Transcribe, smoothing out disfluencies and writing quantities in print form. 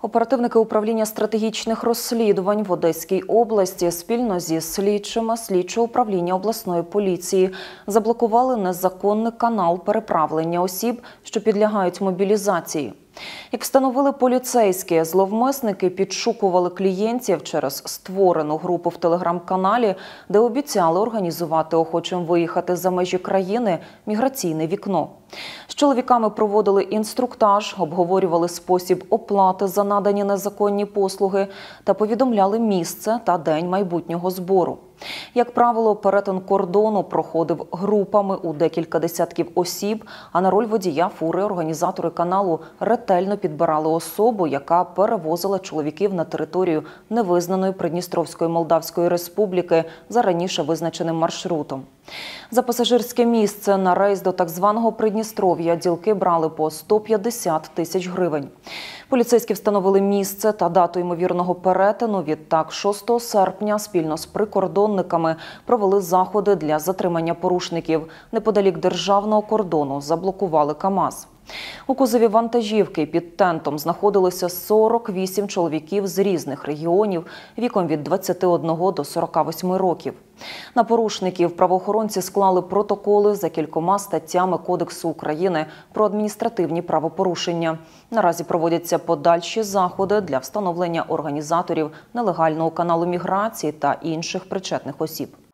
Оперативники управління стратегічних розслідувань в Одеській області спільно зі слідчими слідчого управління обласної поліції заблокували незаконний канал переправлення осіб, що підлягають мобілізації. Як встановили поліцейські, зловмисники підшукували клієнтів через створену групу в телеграм-каналі, де обіцяли організувати охочим виїхати за межі країни міграційне вікно. З чоловіками проводили інструктаж, обговорювали спосіб оплати за надані незаконні послуги та повідомляли місце та день майбутнього збору. Як правило, перетин кордону проходив групами у декілька десятків осіб, а на роль водія фури організатори каналу ретельно підбирали особу, яка перевозила чоловіків на територію невизнаної Придністровської Молдавської Республіки за раніше визначеним маршрутом. За пасажирське місце на рейс до так званого Придністров'я ділки брали по 150 тисяч гривень. Поліцейські встановили місце та дату ймовірного перетину. Відтак, 6 серпня спільно з прикордонниками провели заходи для затримання порушників. Неподалік державного кордону заблокували КАМАЗ. У кузові вантажівки під тентом знаходилося 48 чоловіків з різних регіонів віком від 21 до 48 років. На порушників правоохоронці склали протоколи за кількома статтями Кодексу України про адміністративні правопорушення. Наразі проводяться подальші заходи для встановлення організаторів нелегального каналу міграції та інших причетних осіб.